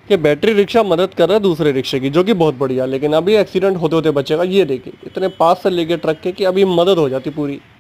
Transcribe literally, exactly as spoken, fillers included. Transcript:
कि battery rickshaw मदद कर रहा है दूसरे रिक्शे की, जो कि बहुत बढ़िया। लेकिन अभी एक्सीडेंट होते होते बचेगा। ये देखिए इतने पास से लेके ट्रक के कि अभी मदद हो जाती पूरी।